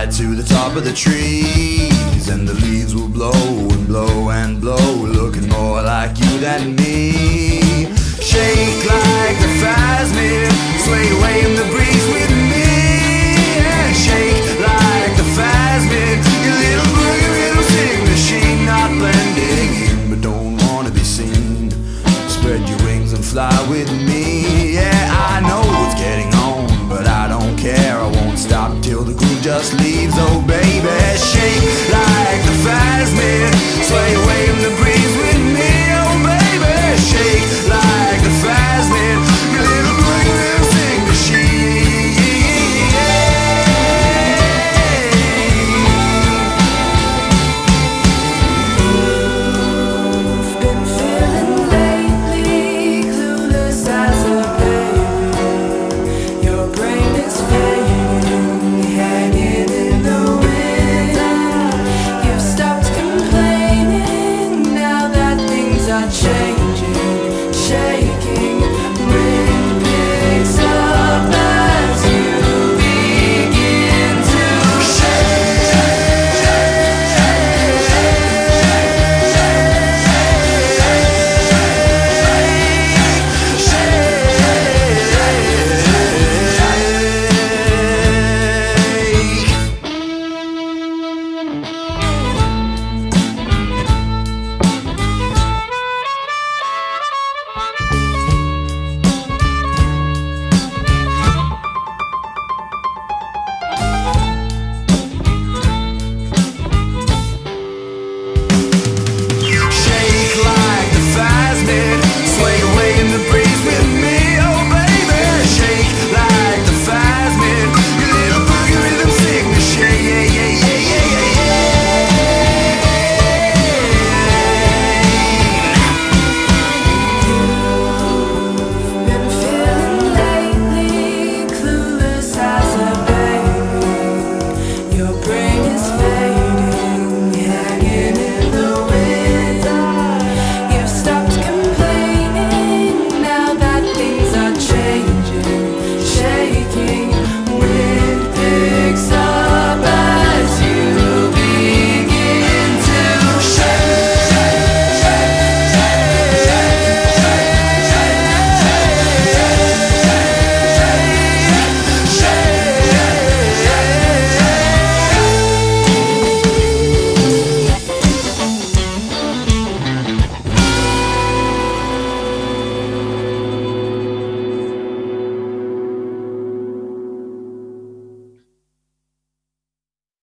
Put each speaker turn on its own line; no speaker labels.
to the top of the trees, and the leaves will blow and blow and blow, looking more like you than me. Shake like the phasmid, sway away in the breeze with me. And shake like the phasmid, your little boogie rhythm sing machine, not blending in but don't wanna be seen. Spread your wings and fly with me.